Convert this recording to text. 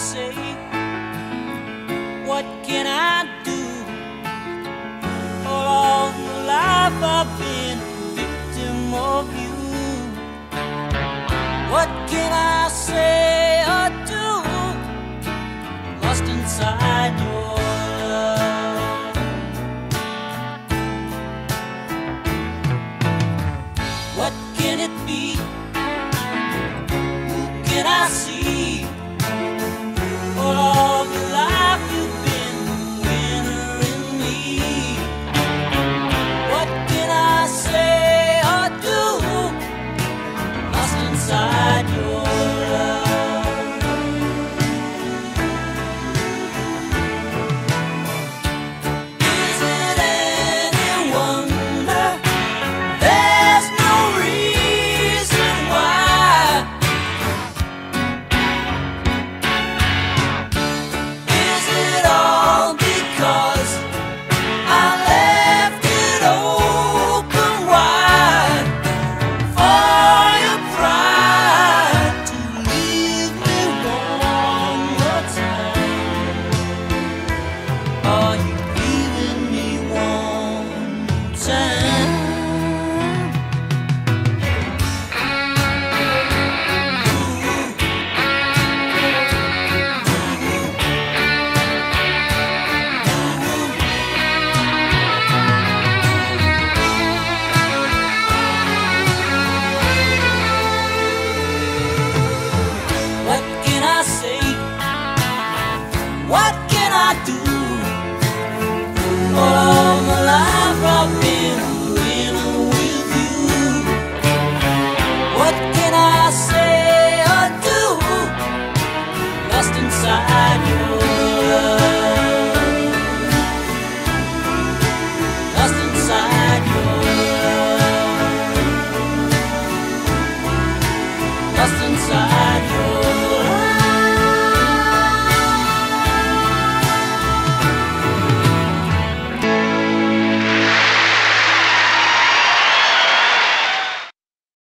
say? What can I do? All of my life I've been a victim of you. What can I say or do? Lost inside your love. What can it be? Who can I see? All the life you've been winnering me. What can I say or do? Lost inside your love. Is it any wonder there's no reason why? Is it all because I left it open wide for your pride to leave me one more time? Are you leaving me one more time? What can I say? What